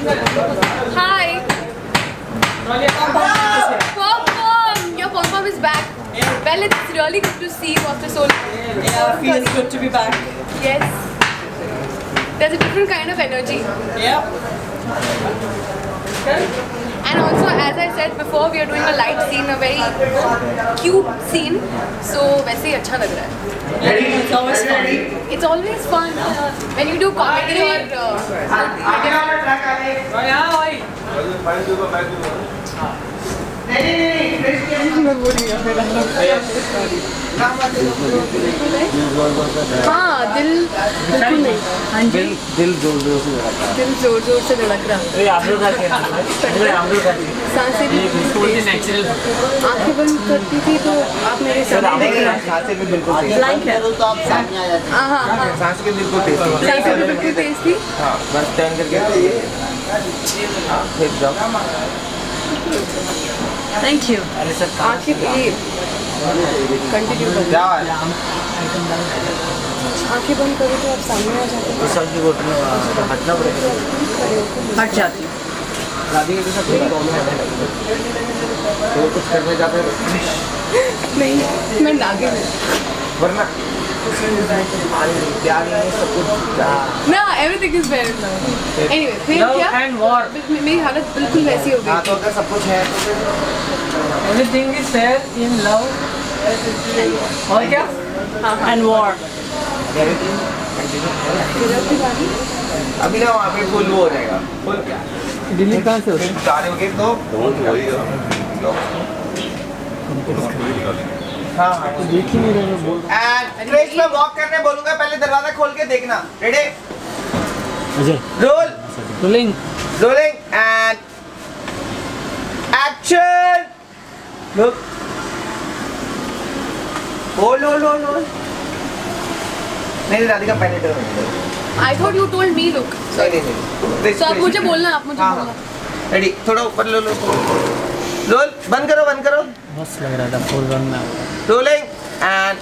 Hi. Pom-pom, your pom-pom is back. Well, it's really good to see you after so long. Yeah, feels good to be back. Yes. There's a different kind of energy. Yeah. And also, as I said before, we are doing a light scene, a very cute scene. So, वैसे ही अच्छा लग रहा है. It's always fun. It's always fun when you do comedy or हाँ दिल बिल्कुल नहीं. हाँ जी दिल जोर जोर से धड़क रहा. सांसें भी आँखें बंद करती थी तो आप मेरे साथ सांसें भी बिल्कुल ब्लैंक है तो आप सामने आ जाते हैं. हाँ सांसें भी बिल्कुल तेज सांसें भी बिल्कुल तेज थी. हाँ बस टर्न करके फिर जाओ. Thank you. आँखें कंटिन्यू करो. आँखें बंद करो तो आप सामने आ जाते हैं. सब्जी बोतल में हटना पड़ेगा. हट जाती. राधिका के साथ कोई प्रॉब्लम है तो कुछ करने जाते हैं नहीं मैं नागिन हूँ. वरना प्यार में सब कुछ ना everything is very love. Anyway फिर क्या मेरी हालत बिल्कुल वैसी हो गई. हाँ तो अगर सब कुछ है तो फिर everything is fair in love और क्या एंड वॉर. अभी ना वहाँ पे फुल वो हो जाएगा. फुल क्या दिल्ली कहाँ से होती है? सारे हो गए तो हाँ देख ही नहीं रहे बोल. क्रेश में वॉक करने बोलूंगा पहले दरवाजा खोल के देखना. Ready Ajay roll rolling rolling and action. Look hold hold hold hold. नहीं राधिका पहले turn. I thought you told me look. नहीं तो आप मुझे बोलना. आप मुझे बोलना. रेडी थोड़ा ऊपर लो लो रोल. बंद करो मस्त लग रहा था फुल रन में. रोलिंग एंड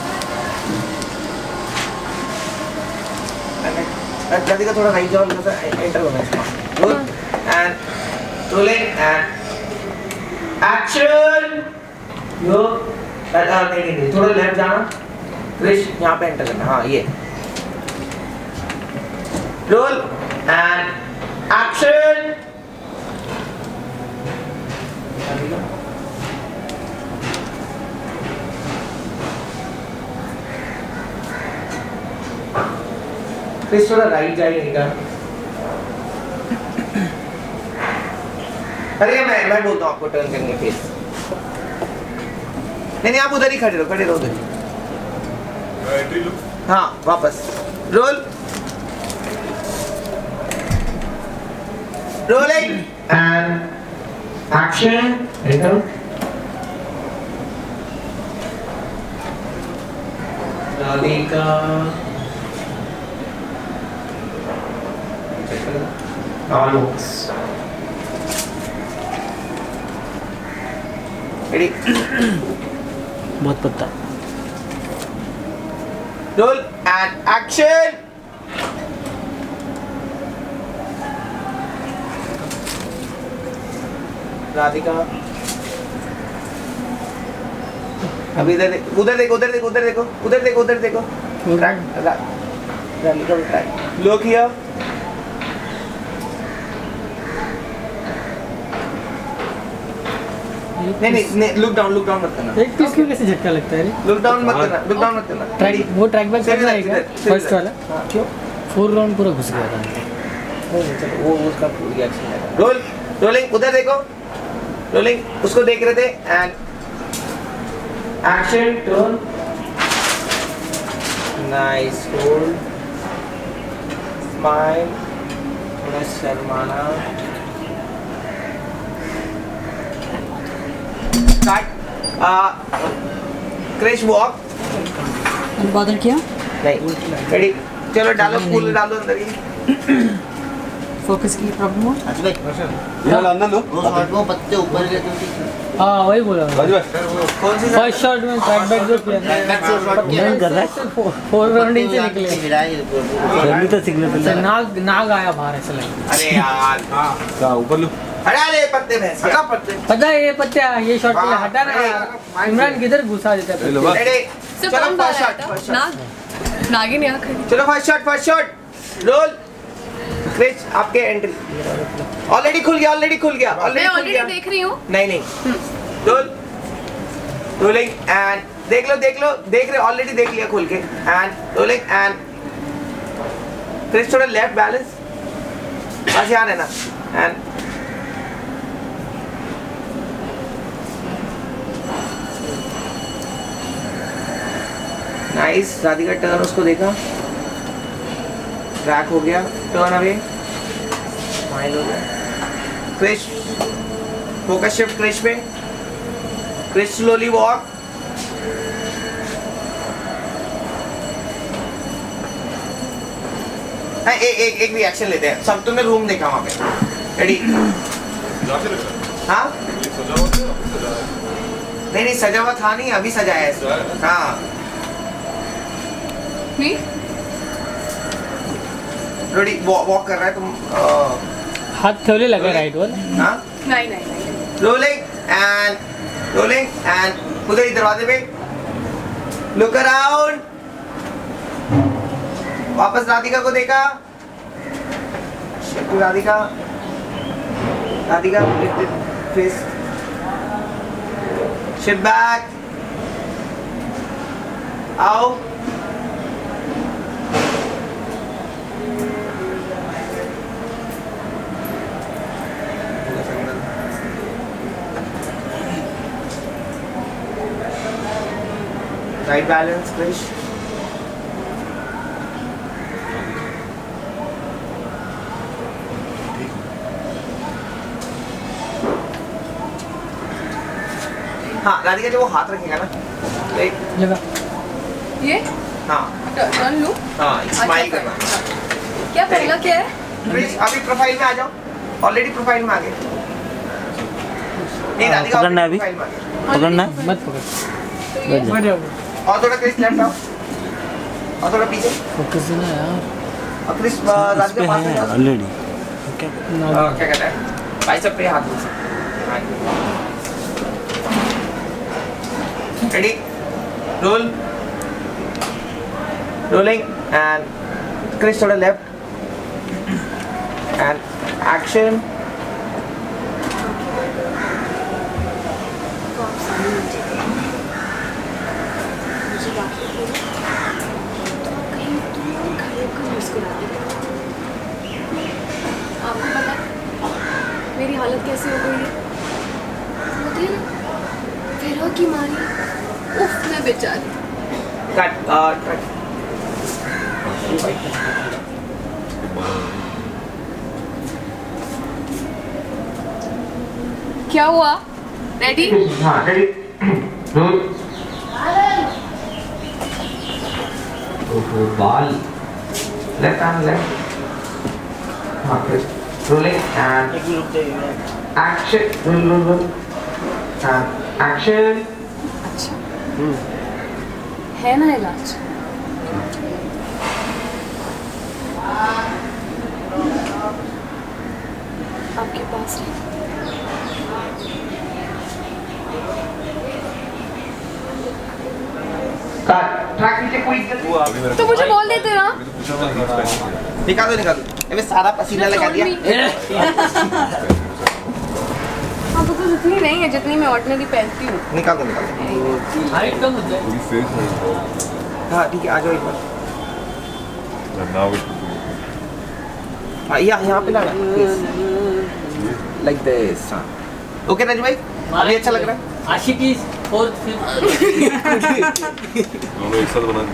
राधिका थोड़ा राइट जाओ. एंटर होना इसमें. Roll and rolling and action. Yo नहीं थोड़ा लेफ्ट जाना. क्रिश यहाँ पे एंटर करना. हाँ ये रोल एंड एक्शन. क्रिश थोड़ा राइट जाइएगा. अरे मैं बोलता हूँ आपको टर्न करने फेस. नहीं आप उधर ही खड़े रहो उधर. हाँ वापस roll rolling and action. Radhika ready बहुत पत्ता. Roll and action. राधिका अभी उधर देखो. Track look here. नहीं लुक डाउन मत करना. एक पीस में कैसे झटका लगता है रे? लुक डाउन मत करना. ट्रैक वो ट्रैक बैक करना है क्या फर्स्ट वाला? क्यों 4 राउंड पूरा घुस गया था. चलो वो उसका रिएक्शन है. रोलिंग उधर देखो. रोलिंग उसको देख रहे थे and action. Turn nice. Hold smile. थोड़ा शर्माना. Crash walk. बॉदर किया नहीं. रेडी चलो डालो फूल डालो अंदर ही. फोकस की प्रॉब्लम हो। अच्छा भाई ये वाला अंदर लो। वो शॉट में पत्ते ऊपर गए थे। हाँ वही बोला राजू भाई कौन सी फर्स्ट शॉट में बैक बैक जो किया बैक से शॉट किया कर रहा है 4 राउंडिंग से निकले गर्मी तो सिग्नल तो नाग आया बाहर ऐसा लगा। अरे यार क्या ऊपर लो हटा ले पत्ते भैंस हटा पत्ते पता है ये पत्ते ये शॉट के लिए हटा ना यार इमरान किधर घुसा देता है रेडी सिर्फ चलो कौन फर्स्ट डाला शॉट था? नाग नागिन यहाँ खड़ी। चलो फर्स्ट शॉट रोल क्रिश आपके एंट्री ऑलरेडी खुल गया मैं ऑलरेडी देख रही हूँ। नहीं रोल रोलिंग एंड देख रहे ऑलरेडी देख लिया खुल के एंड रोलिंग एंड क्रिश थोड़ा लेफ्ट बैलेंस बस यहाँ रहना एंड नाइस राधिका टर्न उसको देखा ट्रैक हो गया टर्न अवे स्माइल हो गया क्रिश फोकस शिफ्ट क्रिश पे क्रिश स्लोली वॉक एक रिएक्शन लेते हैं सब तुमने रूम देखा वहां पे रेडी हाँ नहीं सजा हुआ था नहीं अभी सजाया है हाँ नहीं रेडी वॉक कर रहा है तुम हाथ थोड़े लगा राइट वन हाँ नहीं रोलिंग एंड उधर ही दरवाजे पे लुक अराउंड वापस राधिका को देखा राधिका फेस शिट बैक आओ राइट बैलेंस क्रिश हाँ राधिका जब वो हाथ रखेगा ना तो एक लगा ये हाँ टर्न लूँ। हाँ स्माइल करना क्या पहला क्या है? प्लीज अभी प्रोफाइल में आ जाओ ऑलरेडी प्रोफाइल में आ गए नहीं राधिका पकड़ना है अभी? प्रोफाइल में आ गए पकड़ना है मत पकड़ तो ये बढ़ जाओ और थोड़ा क्रिस लेफ्ट आओ और थोड़ा पीछे फोकस ना यार और क्रिस राधिका पास में जाओ ऑलरेडी क्या कहता है बाइसेप पे हाथ रेडी रोलिंग एंड क्रिस थोड़ा लेफ्ट एंड एक्शन आपको पता मेरी हालत कैसी हो गई है? होती है ना फिर की मारी उफ मैं बेचारी। कट क्या हुआ? रेडी? हाँ रेडी रोल बाल लेफ्ट हैंड लेफ्ट हाँ rolling and action roll action अच्छा है ना इलाज? आपके पास है? ट्रैक नीचे कोई तो मुझे बोल देते ना। निकाल दो अबे सारा पसीना लगा दिया हाँ तो कुछ इतनी नहीं है जितनी मैं ऑर्डिनरी पहनती हूँ। निकाल दो हाइट कम हो जाए हाँ ठीक है आ जाओ एक बार यहाँ पे लगा लाइक दिस हाँ ओके राजू भाई अभी अच्छा लग रहा है आशिकी 4th 5th दोनों एक साथ बना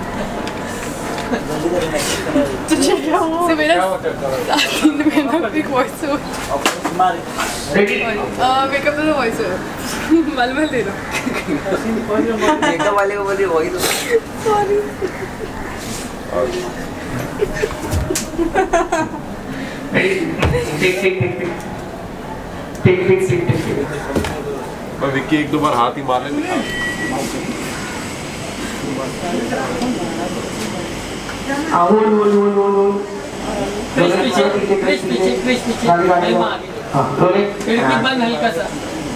से मेरा एक वॉइस रेडी मेकअप तो वॉइस है मलमल दे दो मेकअप वाले को बोलिए वही तो सॉरी पर विक्की एक दो बार हाथ ही मार ले। बंद हल्का सा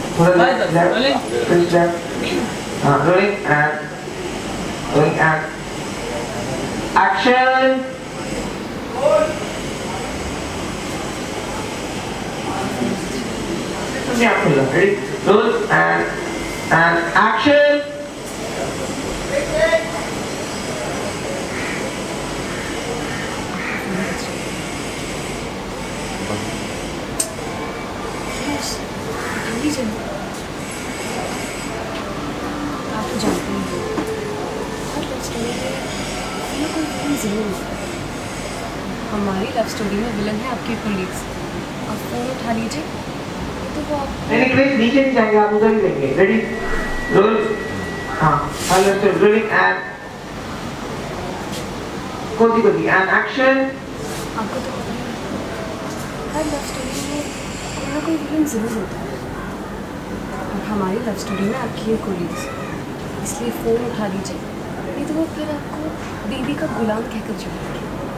rolling and action. Ready? Roll and action. आप तो जानते हैं हमारी लव स्टोरी में विलन है आपके कोलीग्स। आप फोन उठा लीजिए तो वो आप नहीं नीचे नहीं जाएंगे, आप उधर ही देंगे। रेडी? रोल। हाँ, हेलो सर, रोलिंग एंड कोई एंड एक्शन। आपको तो पता है हर लव स्टोरी में कोई ना कोई विलन जरूर होता है और हमारी लव स्टोरी में आपकी है कोलीग्स, इसलिए फ़ोन उठा लीजिए, नहीं तो वो फिर आपको बीवी का गुलाम कहकर छोड़ेंगे।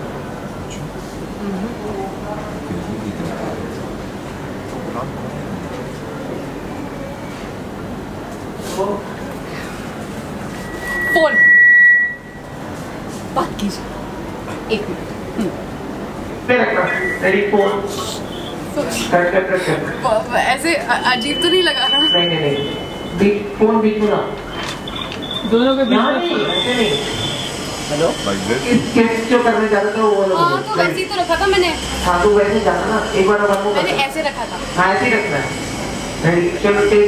फोन बात कीजिए, एक मिनट। रेडी? फोन कर। ऐसे अजीब तो नहीं लगा ना? नहीं, फोन बीच में ना, दोनों के बीच में। ऐसे नहीं। Hello, Like this? किस जो करने जा रहे थे वो लोग। हाँ तो वैसे ही तो रखा था मैंने। हाँ तो वैसे ही जाना ना, एक बार वो मैंने ऐसे रखा था। हाँ ऐसे ही रखना है। रेडी? चलो टेक।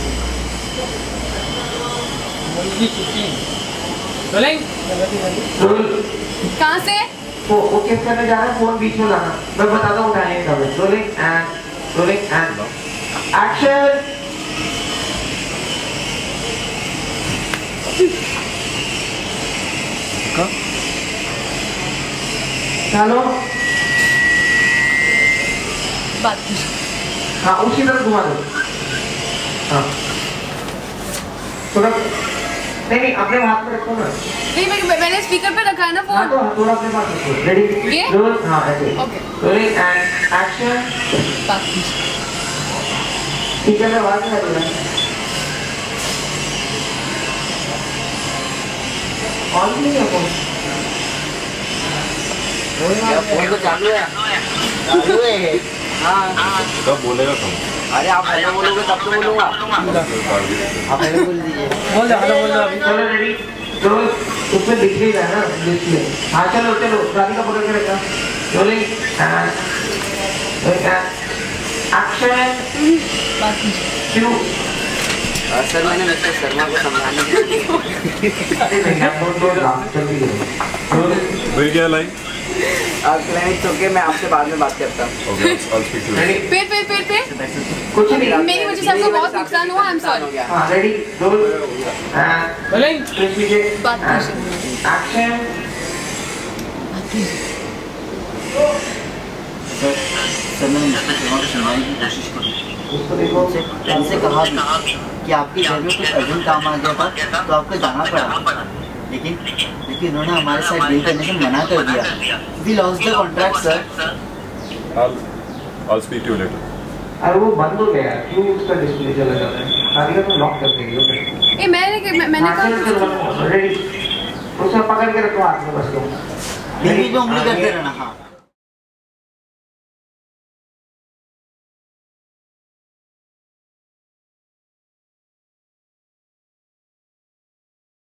रोलिंग। रोल। कहाँ से? वो किस करने जा रहा है, फोन बीच में लाना, मैं बताता हूँ उठाने का। Rolling and action. चलो बात कीजिए। हाँ उसी तरह घुमा दो। हाँ थोड़ा नहीं अपने हाथ में रखो ना। नहीं मैंने स्पीकर पे रखा है ना हाँ फोन। तो थोड़ा अपने पास रखो। रेडी? ये? रोल। हाँ ऐसे। ओके। Rolling and action. बात कीजिए। ठीक है मैं बात कर रहा हूँ। ऑन नहीं है फोन। क्या फोन तो चालू है? चालू है। हाँ। कब बोलेगा तुम? अरे आप हेलो बोलोगे तब तो बोलूँगा। आप हेलो बोल दीजिए। बोल दो हेलो बोल दो अभी। चलो रेडी? रोल। उसमें दिख नहीं रहा है ना डिस्प्ले। हाँ चलो गाड़ी का पकड़ के रखा। Rolling and action. बात कीजिए। क्यों? सर मैंने मिस्टर शर्मा को समझाने के लिए। अरे नहीं आप दो जल्दी रोल। फिर क्या लाइन? क्लाइंट ओके, मैं आपसे बाद में बात करता हूँ। Okay, I'll speak to you. Ready? फिर कुछ नहीं। मेरी वजह से आपको बहुत नुकसान हुआ। I am sorry. हाँ रेडी? Roll and rolling. बात कीजिए। एक्शन। बात कीजिए। सर मैंने मिस्टर शर्मा को समझाने की कोशिश की। उसको देखो। उनसे कहा भी कि आपके घर में कुछ अर्जेंट काम आ गया था तो आपको जाना पड़ा, लेकिन उन्होंने हमारे साथ डील करने से मना कर दिया। We lost the contract, sir. I'll speak to you later. अरे वो बंद हो गया, क्यों उसका डिस्प्ले चला जाता है? गाड़ी का तो लॉक कर देंगे। ए मैंने कहा रेडी? उसे पकड़ के रखो हाथ में बस। बीच में उंगली करते रहना। हाँ